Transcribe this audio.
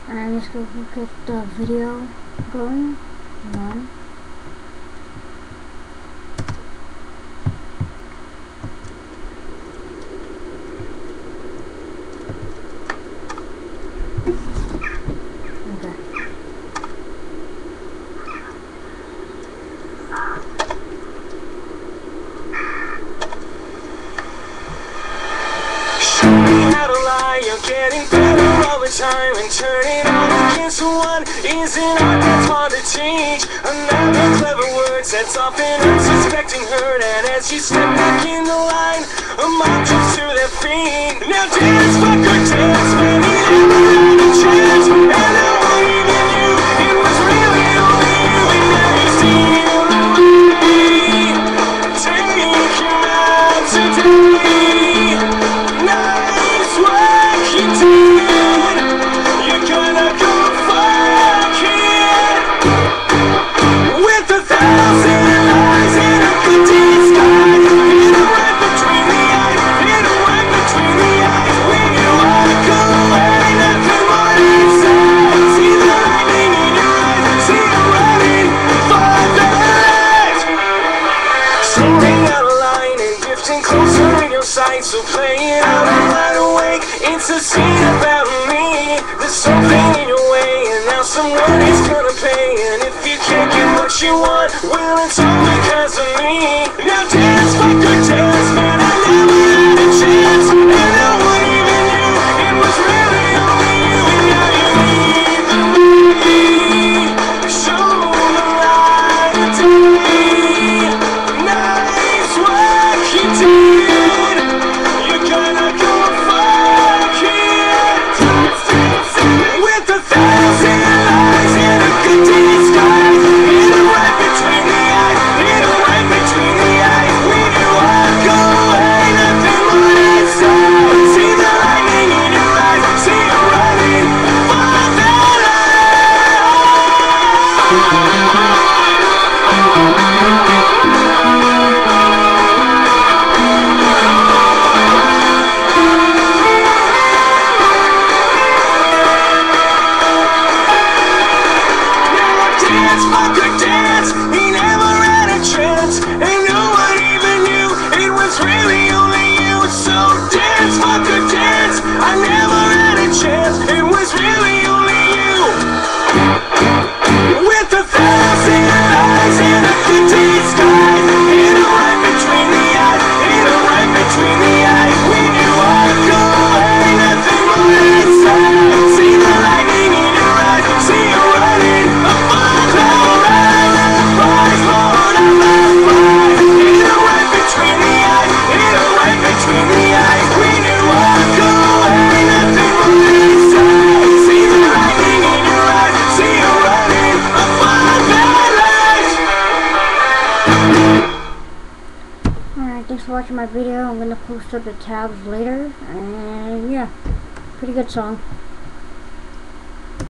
And let's go get the video going. Hold on. Okay. Show me how to lie, you're getting better all the time. And turning all against one isn't art that's hard to teach. Another clever word sets off an unsuspecting hurt. And as you step back in the line, a mob jumps to their feet. Now dance, fuck or dance, man, he never had a chance. And I believe in you, it was really only you. And now you see him away. Take him out today. Nice work you did. You're gonna go fuck it. With 1,000 eyes and a good disguise. Hit a right between the eyes. Hit a right between the eyes. When you walk away, nothing more inside. See the lightning in your eyes. See you running for the light. Soaring out of line and drifting closer in your sight. So play it out and wide awake. It's a scene about me. There's something in your way, and now someone is gonna pay. And if you can't get what you want, well, it's all because of me. Now dance, fuck or dance, man, I never had a chance. And no one even knew it was really only you. And now you lead the way. Show the light of day. Nice work you did. You're gonna go fuck it. With 1,000 eyes and a good disguise. Hit a right between the eyes. Hit a right between the eyes. When you walk away, nothing more inside. See the lightning in your eyes. See you running for the dance, fuck or dance, he never had a chance. And no one even knew it was really only you. So dance, fuck or dance, I never had a chance. It was really only you. With 1,000 eyes and a good disguise. Hit a right between the eyes. Hit a right between the eyes. When you walk away, nothing more inside. See the lightning in your eyes. See you running above the rise. Rise, Lord, I'm alive. Hit a right between the eyes. Hit a right between the eyes. When you walk away, nothing more inside. See the lightning in your eyes. See you running above the light. Alright, thanks for watching my video. I'm gonna post up the tabs later. And yeah, pretty good song.